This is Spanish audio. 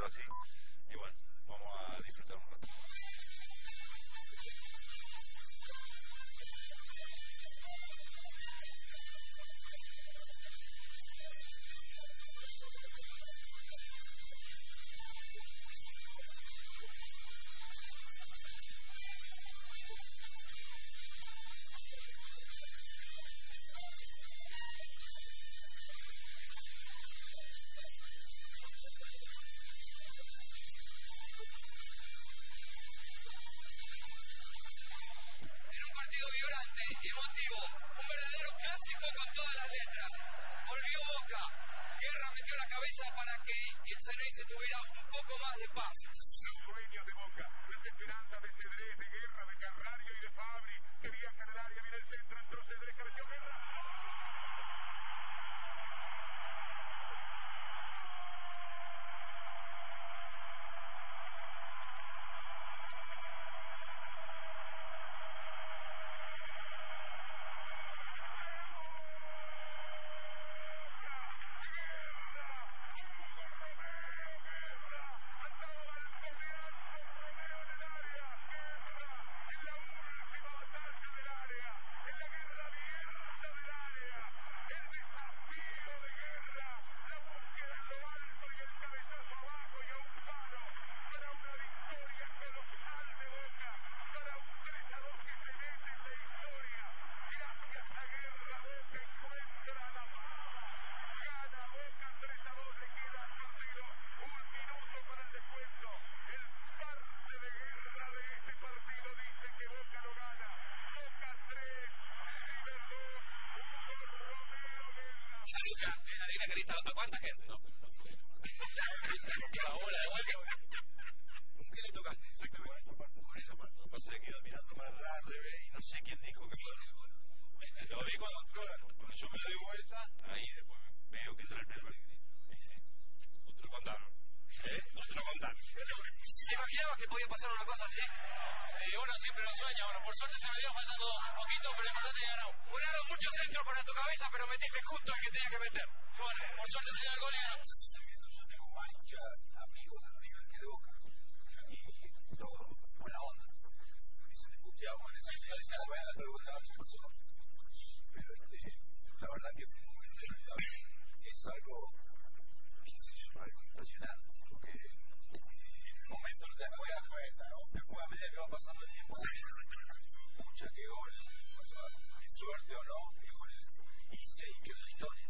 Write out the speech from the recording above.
algo así. Y bueno, vamos a disfrutar un rato. Emotivo, un verdadero clásico con todas las letras. Volvió Boca, Guerra metió la cabeza para que el Ceneice tuviera un poco más de paz. Los sueños de Boca, las esperanzas de Cedrés, de Guerra, de Carrario y de Fabri, que viajan al área, viene el centro, entró Cedrés, cabeció Guerra. ¿A cuánta gente? No. Ahora de vuelta. ¿Con qué le tocaste? Exactamente. Con esa parte. Lo que pasa es que iba mirando para al revés y no sé quién dijo que fue. Lo vi cuando entró. Cuando yo me doy vuelta, ahí después veo que entra el primer y sí. No te lo contaron. No te lo contaron. ¿Te imaginabas que podía pasar una cosa así? Uno siempre lo sueña. Bueno, por suerte se me dio faltando un poquito, pero importante que ganó. Volaron muchos centros para tu cabeza, pero metiste justo el que tenía que meter. Bueno, por suerte se dio el gol y ganó. Yo tengo más hinchas amigos de River que de Boca. Y todo buena onda. Y se te puteamos en ese día, decía, bueno, la pregunta no se pasó. Pero la verdad que fue un momento inolvidable. Es algo, qué sé yo, algo impresionante. Porque en un momento no te das cuenta, ¿no? Después a medida que va pasando el tiempo, pucha, qué gol, o sea, qué suerte o no, qué gol hice y quedó en la historia.